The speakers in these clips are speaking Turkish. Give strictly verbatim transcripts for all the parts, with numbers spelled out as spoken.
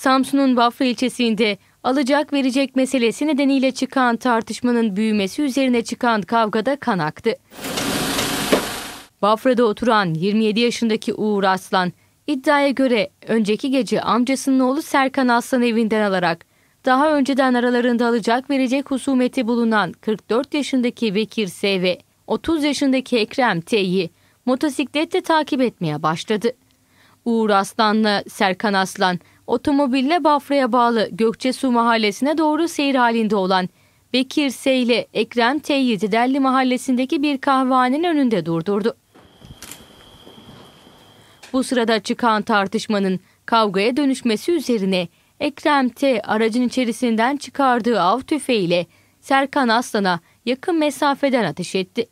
Samsun'un Bafra ilçesinde alacak verecek meselesi nedeniyle çıkan tartışmanın büyümesi üzerine çıkan kavgada kan aktı. Bafra'da oturan yirmi yedi yaşındaki Uğur Aslan, iddiaya göre önceki gece amcasının oğlu Serkan Aslan evinden alarak daha önceden aralarında alacak verecek husumeti bulunan kırk dört yaşındaki Bekir S. ve otuz yaşındaki Ekrem T'yi motosikletle takip etmeye başladı. Uğur Aslan'la Serkan Aslan otomobille Bafra'ya bağlı Gökçesu mahallesine doğru seyir halinde olan Bekir S. ile Ekrem T'yi Diderli mahallesindeki bir kahvehanenin önünde durdurdu. Bu sırada çıkan tartışmanın kavgaya dönüşmesi üzerine Ekrem T. aracın içerisinden çıkardığı av tüfeğiyle Serkan Aslan'a yakın mesafeden ateş etti.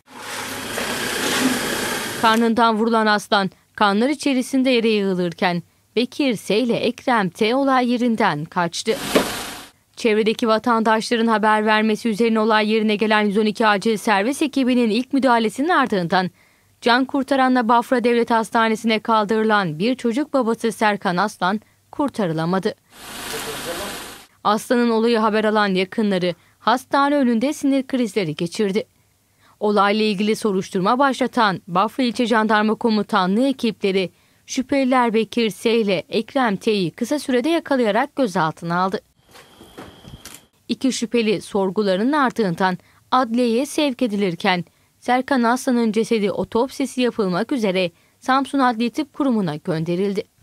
Karnından vurulan Aslan kanlar içerisinde yere yığılırken Bekir S. ile Ekrem T. olay yerinden kaçtı. Çevredeki vatandaşların haber vermesi üzerine olay yerine gelen yüz on iki acil servis ekibinin ilk müdahalesinin ardından can kurtaranla Bafra Devlet Hastanesi'ne kaldırılan bir çocuk babası Serkan Aslan kurtarılamadı. Aslan'ın olayı haber alan yakınları hastane önünde sinir krizleri geçirdi. Olayla ilgili soruşturma başlatan Bafra İlçe Jandarma Komutanlığı ekipleri şüpheliler Bekir S. ile Ekrem T'yi kısa sürede yakalayarak gözaltına aldı. İki şüpheli sorgularının ardından adliyeye sevk edilirken Serkan Aslan'ın cesedi otopsisi yapılmak üzere Samsun Adli Tıp Kurumu'na gönderildi.